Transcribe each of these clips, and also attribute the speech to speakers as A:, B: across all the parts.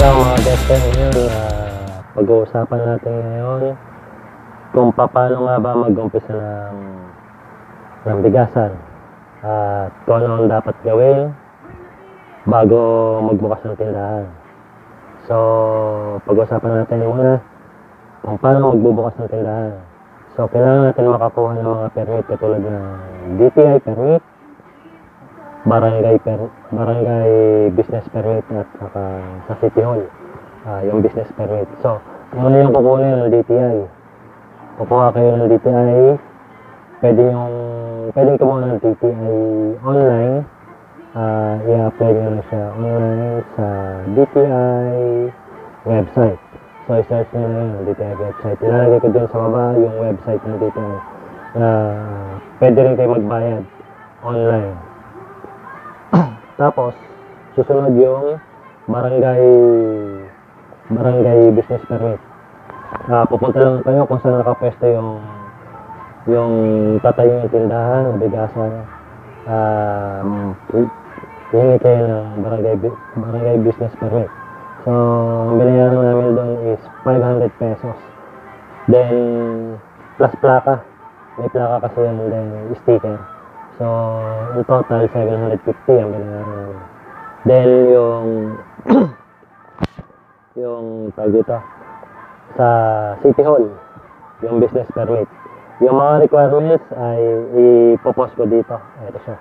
A: So mga best friend, ngayon, pag-uusapan natin ngayon kung paano nga ba mag-umpisa ng bigasan at kung ano ang dapat gawin bago magbukas ng tindahan. So pag-uusapan natin muna kung paano magbubukas ng tindahan. So kailangan natin makakuha ng mga permit katulad ng DTI permit, barangay business permit at saka sa City Hall yung business permit. So muna yung kukunin ng DTI. Kukuha kayo ng DTI, pwedeng kumuha ng DTI online. I-apply nyo na siya online sa DTI website. So i-search nyo na yung DTI website. Ilalagay ko dyan sa baba yung website ng DTI na pwede rin kayo magbayad online. Tapos susunod yung barangay business permit. Pupunta lang kayo kung saan nakapwesto yung tatayo ng tindahan o bigasan. Hihingi kayo ng barangay business permit. So ang binayaran namin doon is 500 pesos. Then plus plaka. May plaka kasi yan, then sticker. So in total 750 ang binayaran namin. Then yung tawag dito sa City Hall, yung business permit. Yung mga requirements ay ipopost ko dito. Ito siya.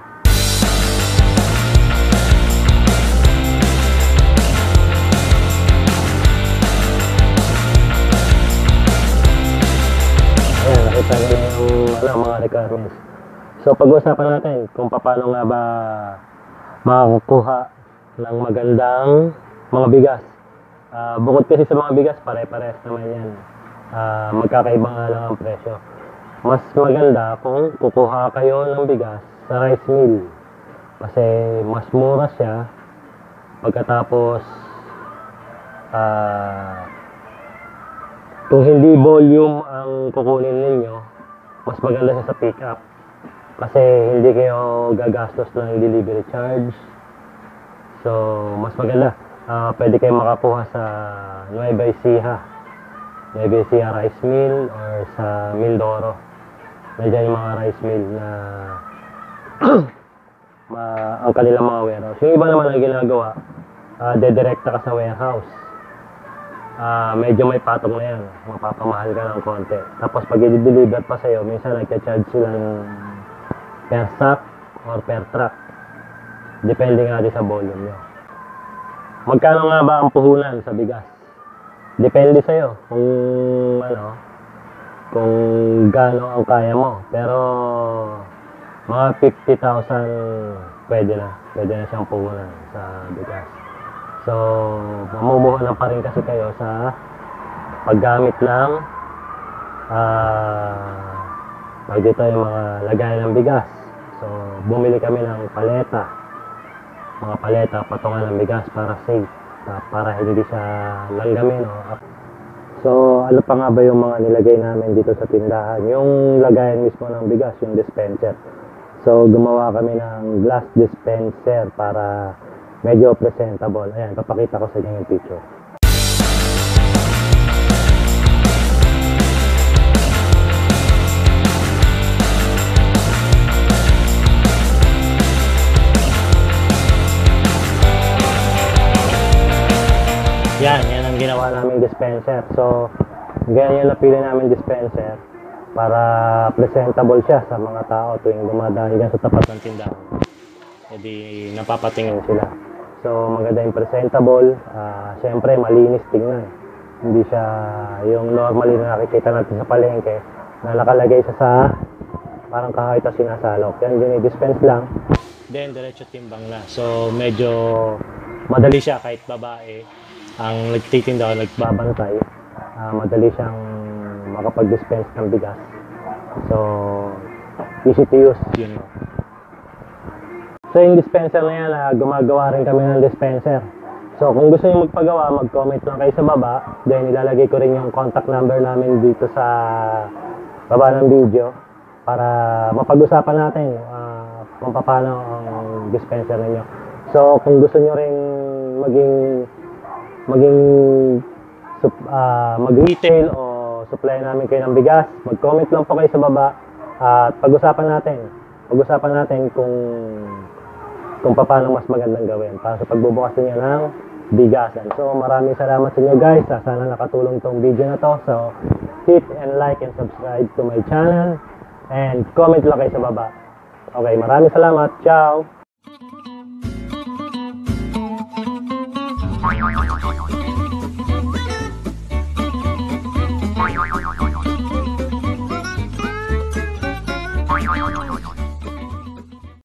A: Ayan, nakita nyo yung mga requirements. So pag-uusapan natin kung paano nga ba makakuha ng magandang mga bigas. Bukod kasi sa mga bigas, pare-pares naman yan. Magkakaiba nga lang ang presyo. Mas maganda kung kukuha kayo ng bigas sa rice mill. Kasi mas mura siya. Pagkatapos, kung hindi volume ang kukunin ninyo, mas maganda siya sa pick-up. Kasi hindi kayo gagastos ng delivery charge. So, mas maganda. Pwede kayo makakuha sa Nueva Ecija rice mill or sa Mindoro. Nandiyan yung mga rice mill na ang kanilang mga warehouse. Yung iba naman ang ginagawa, dedirekta ka sa warehouse. Medyo may patong na yan. Mapapamahal ka ng konti. Tapos pag i-deliver pa sa'yo, minsan nagka-charge sila ng per sack or per truck. Depende nga din sa volume nyo. Magkano nga ba ang puhunan sa bigas? Depende sa'yo kung gaano ang kaya mo. Pero mga 50,000 pwede na siyang puhunan sa bigas. So mamumuhunan pa rin kasi kayo sa paggamit ng dito yung mga lagayan ng bigas. So bumili kami ng mga paleta, patungan ng bigas para safe, para hindi siya langgamin. So ano pa nga ba yung mga nilagay namin dito sa tindahan? Yung lagayan mismo ng bigas, yung dispenser. So gumawa kami ng glass dispenser para medyo presentable. Ayan, papakita ko sa inyo yung picture. Yan ang ginawa namin dispenser. So, ganyan yung napili namin dispenser para presentable siya sa mga tao tuwing dumadaan dyan sa tapat ng tindahan. Hindi napapatingin sila. So, maganda yung presentable. Siyempre, malinis tingnan. Hindi siya yung normally na nakikita natin sa palengke na nakalagay siya sa parang kahoy ito sinasalok. Yan, dispense lang. Then, diretso timbang na. So, medyo madali siya kahit babae ang nagtitinda o nagbabantay, madali siyang makapag-dispense ng bigas. So, easy to use yun. So, yung dispenser na yan, gumagawa rin kami ng dispenser. So, kung gusto nyo magpagawa, mag-comment lang kayo sa baba. Then, ilalagay ko rin yung contact number namin dito sa baba ng video para mapag-usapan natin kung paano ang dispenser ninyo. So, kung gusto nyo rin maging maging mag-retail o supply namin kayo ng bigas, mag-comment lang po kayo sa baba at pag-usapan natin kung paano mas magandang gawin para sa pagbubukas niya ng bigasan. So maraming salamat sa inyo guys. Sana nakatulong tong video na to. So hit and like and subscribe to my channel and comment lang kayo sa baba. Okay, maraming salamat. Ciao!